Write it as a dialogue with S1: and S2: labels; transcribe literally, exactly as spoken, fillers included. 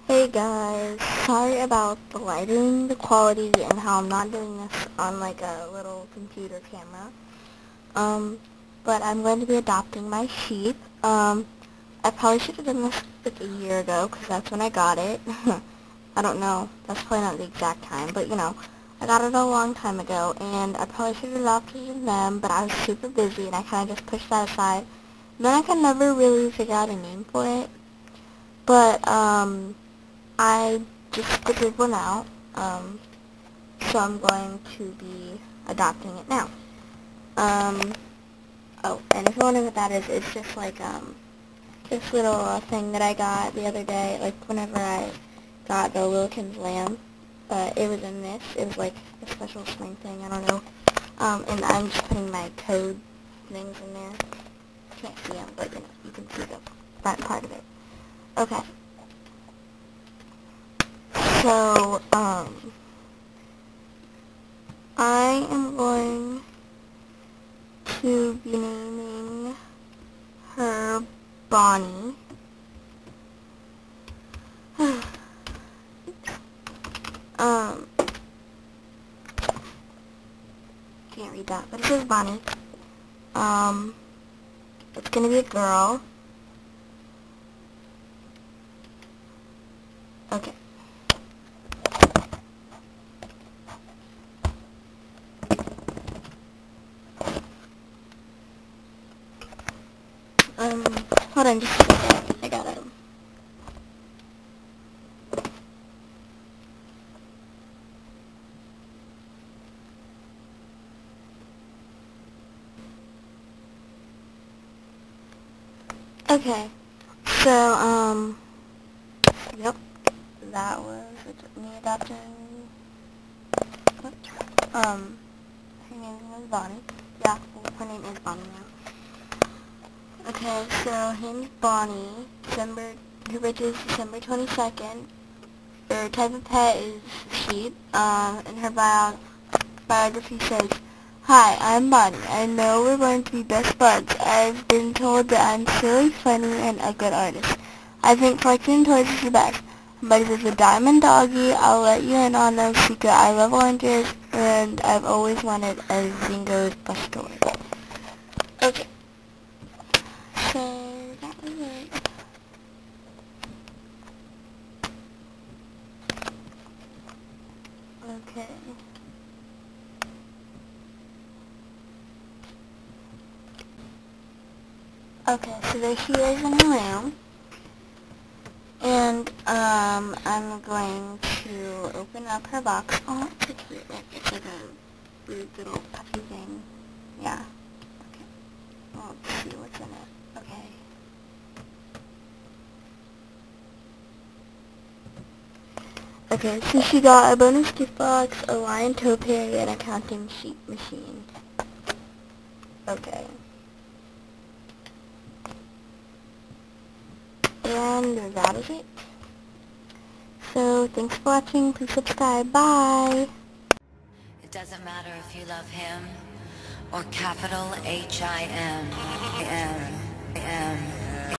S1: Hey guys, sorry about the lighting, the quality, and how I'm not doing this on like a little computer camera. Um, but I'm going to be adopting my sheep. Um, I probably should have done this like a year ago because that's when I got it. I don't know, that's probably not the exact time, but you know, I got it a long time ago, and I probably should have adopted them, but I was super busy and I kind of just pushed that aside. And then I could never really figure out a name for it, but um. I just figured one out, um, so I'm going to be adopting it now. Um, oh, and if you're wondering what that is, it's just like, um, this little uh, thing that I got the other day, like whenever I got the Wilkins lamb. Uh, it was in this. It was like a special spring thing, I don't know. Um, and I'm just putting my code things in there. Can't see them, but you know, you can see the front part of it. Okay. So, um, I am going to be naming her Bonnie. um, can't read that, but it says Bonnie. Um, it's gonna be a girl. Okay. Um, hold on just a second. I got it. Okay. So, um, yep, that was me adopting, um, her name is Bonnie. Yeah, her name is Bonnie now. Okay, so her name is Bonnie. December, her birthday is December twenty-second. Her type of pet is sheep. Um, and her bio biography says, "Hi, I'm Bonnie. I know we're going to be best buds. I've been told that I'm silly, funny, and a good artist. I think collecting toys is the best. But if it's a diamond doggy, I'll let you in on a secret. I love oranges, and I've always wanted a Zingo's bus toy." Okay. So, that was it. Okay. Okay, so there she is in her room. And, um, I'm going to open up her box. Oh, it's so cute. Like, it's like a weird little puffy thing. Yeah. Okay. Well, let's see what's in it. Okay. Okay, so she got a bonus gift box, a lion topiary, and a counting sheep machine. Okay. And that is it. So, thanks for watching. Please subscribe. Bye!
S2: It doesn't matter if you love him or capital H I M. I M. I M.